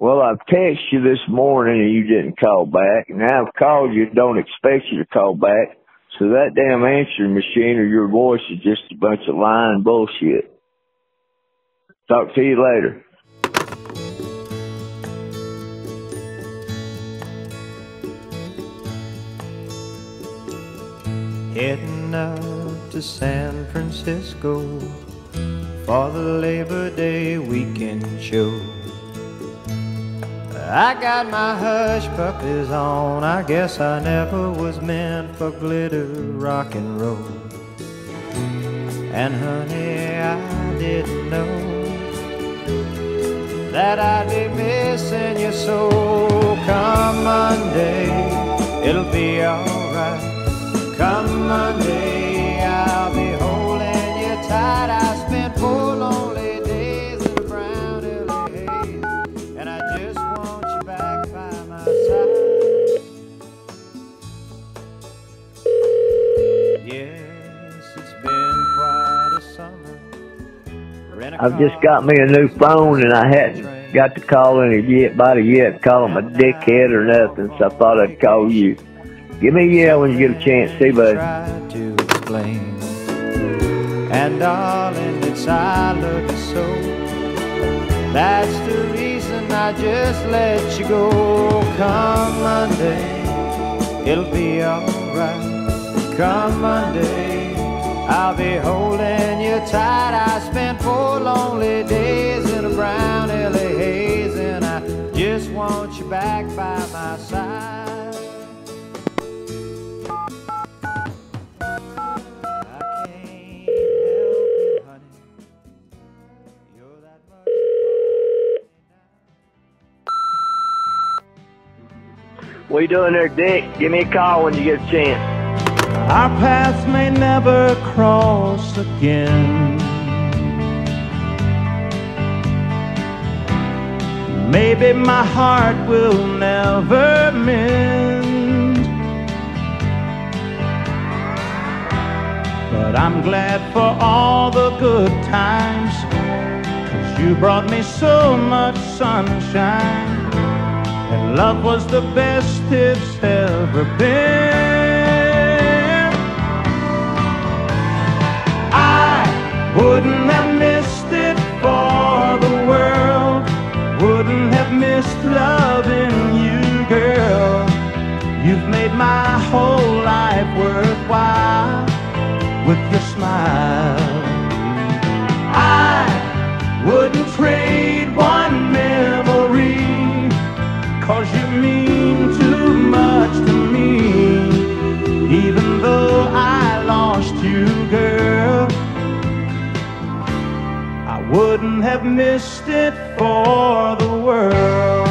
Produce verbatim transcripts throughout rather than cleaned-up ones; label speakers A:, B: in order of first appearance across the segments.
A: Well, I've texted you this morning and you didn't call back. Now I've called you, don't expect you to call back. So that damn answering machine or your voice is just a bunch of lying bullshit. Talk to you later.
B: Heading up to San Francisco for the Labor Day weekend show. I got my hush puppies on. I guess I never was meant for glitter rock and roll. And honey, I didn't know that I'd be missing you so. Come Monday, it'll be alright. Come Monday, I'll be holding you tight. I spent four lonely days in the brown L A haze, and I just want you back by my side. Yes, it's been quite a summer.
A: I've just got me a new phone and I hadn't got to call anybody yet, call him a dickhead or nothing, so I thought I'd call you. Give me a yell when you get a chance. See, bud.
B: To explain. And darling, it's I love you so. That's the reason I just let you go. Come Monday, it'll be alright. Come Monday, I'll be holding you tight. I spent four lonely days in a brown L A haze, and I just want you back by my side.
A: What you doing there, Dick? Give me a call when you get a chance.
C: Our paths may never cross again. Maybe my heart will never mend, but I'm glad for all the good times, 'cause you brought me so much sunshine. And love was the best it's ever been. I wouldn't have missed it for the world. Wouldn't have missed loving you, girl. You've made my whole life worthwhile with your smile. I wouldn't trade one memory, 'cause you mean too much to me. Even though I lost you, girl, I wouldn't have missed it for the world.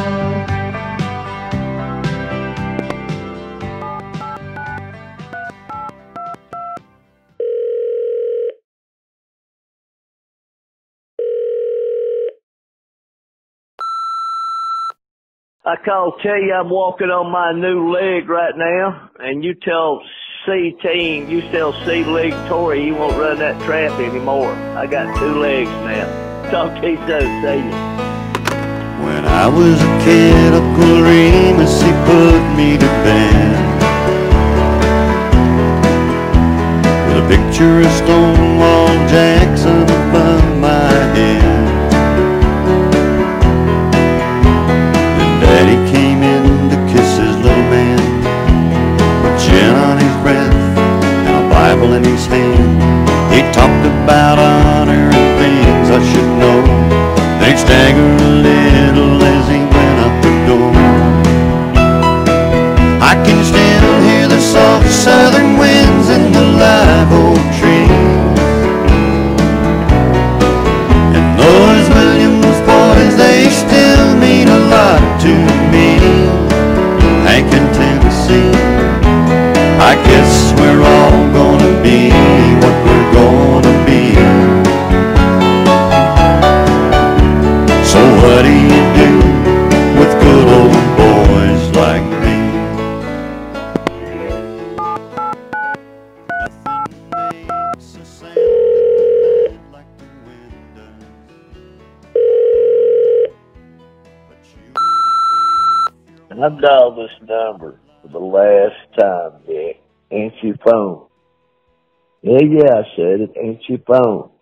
A: I called tell you I'm walking on my new leg right now, and you tell C team, you tell C League Tory he won't run that trap anymore. I got two legs now. Talk to you soon. See you.
D: When I was a kid, Uncle Remus, he put me to bed with a picture of Stonewall Jackson above my head. Daddy came in to kiss his little man, with gin on his breath and a Bible in his hand. He talked about honor and things I should know. Then he staggered a little as he went out the door. I can still hear the soft southern winds in the live oak trees, and those Williams boys, they still mean a lot to me. Hank in Tennessee, I guess we're all gonna be
A: I dialed this number for the last time, Dick. Answer your phone. Yeah, yeah, I said it. Answer your phone.